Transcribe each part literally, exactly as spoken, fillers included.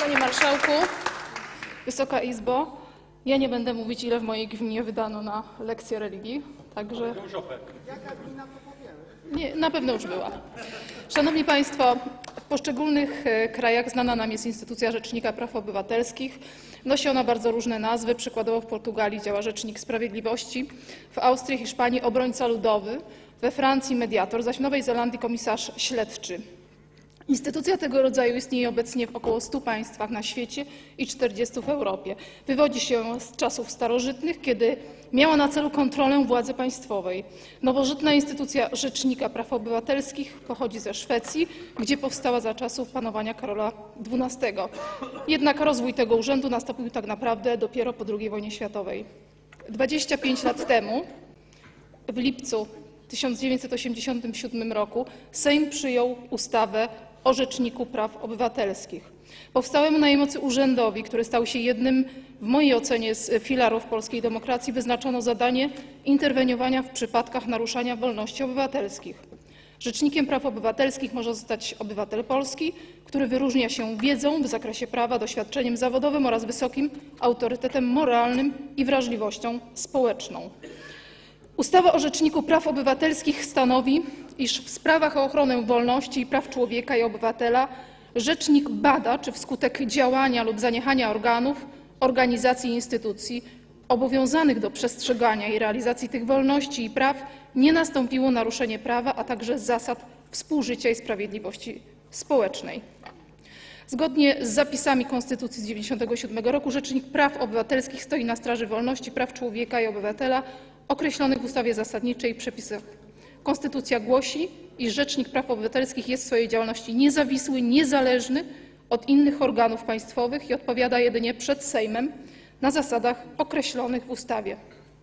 Panie Marszałku, Wysoka Izbo, ja nie będę mówić, ile w mojej gminie wydano na lekcję religii, także... Jaka gmina to powiemy? Nie, na pewno już była. Szanowni Państwo, w poszczególnych krajach znana nam jest instytucja Rzecznika Praw Obywatelskich. Nosi ona bardzo różne nazwy. Przykładowo w Portugalii działa Rzecznik Sprawiedliwości, w Austrii, Hiszpanii obrońca ludowy, we Francji mediator, zaś w Nowej Zelandii komisarz śledczy. Instytucja tego rodzaju istnieje obecnie w około stu państwach na świecie i czterdziestu w Europie. Wywodzi się z czasów starożytnych, kiedy miała na celu kontrolę władzy państwowej. Nowożytna instytucja Rzecznika Praw Obywatelskich pochodzi ze Szwecji, gdzie powstała za czasów panowania Karola dwunastego. Jednak rozwój tego urzędu nastąpił tak naprawdę dopiero po drugiej wojnie światowej. dwadzieścia pięć lat temu, w lipcu tysiąc dziewięćset osiemdziesiątym siódmym roku, Sejm przyjął ustawę o Rzeczniku Praw Obywatelskich. Powstałemu na jej mocy urzędowi, który stał się jednym, w mojej ocenie, z filarów polskiej demokracji, wyznaczono zadanie interweniowania w przypadkach naruszania wolności obywatelskich. Rzecznikiem praw obywatelskich może zostać obywatel polski, który wyróżnia się wiedzą w zakresie prawa, doświadczeniem zawodowym oraz wysokim autorytetem moralnym i wrażliwością społeczną. Ustawa o Rzeczniku Praw Obywatelskich stanowi, iż w sprawach o ochronę wolności i praw człowieka i obywatela rzecznik bada, czy wskutek działania lub zaniechania organów, organizacji i instytucji obowiązanych do przestrzegania i realizacji tych wolności i praw nie nastąpiło naruszenie prawa, a także zasad współżycia i sprawiedliwości społecznej. Zgodnie z zapisami Konstytucji z tysiąc dziewięćset dziewięćdziesiątego siódmego roku Rzecznik Praw Obywatelskich stoi na straży wolności, praw człowieka i obywatela określonych w ustawie zasadniczej i przepisach. Konstytucja głosi, iż Rzecznik Praw Obywatelskich jest w swojej działalności niezawisły, niezależny od innych organów państwowych i odpowiada jedynie przed Sejmem na zasadach określonych w ustawie.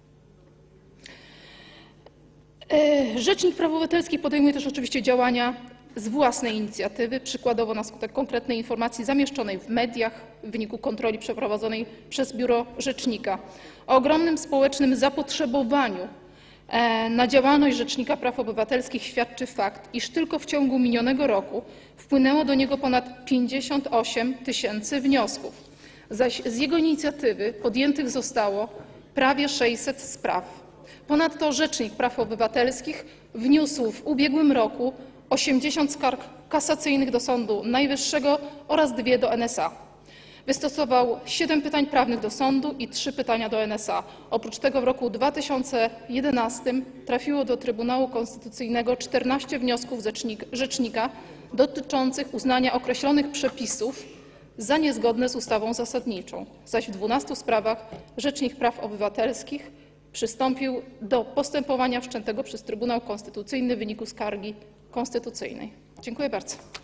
Rzecznik Praw Obywatelskich podejmuje też oczywiście działania z własnej inicjatywy, przykładowo na skutek konkretnej informacji zamieszczonej w mediach w wyniku kontroli przeprowadzonej przez Biuro Rzecznika. O ogromnym społecznym zapotrzebowaniu na działalność Rzecznika Praw Obywatelskich świadczy fakt, iż tylko w ciągu minionego roku wpłynęło do niego ponad pięćdziesiąt osiem tysięcy wniosków, zaś z jego inicjatywy podjętych zostało prawie sześćset spraw. Ponadto Rzecznik Praw Obywatelskich wniósł w ubiegłym roku osiemdziesiąt skarg kasacyjnych do Sądu Najwyższego oraz dwie do N S A. Wystosował siedem pytań prawnych do sądu i trzy pytania do N S A. Oprócz tego w roku dwa tysiące jedenastym trafiło do Trybunału Konstytucyjnego czternaście wniosków rzecznika dotyczących uznania określonych przepisów za niezgodne z ustawą zasadniczą, zaś w dwunastu sprawach Rzecznik Praw Obywatelskich przystąpił do postępowania wszczętego przez Trybunał Konstytucyjny w wyniku skargi konstytucyjnej. Dziękuję bardzo.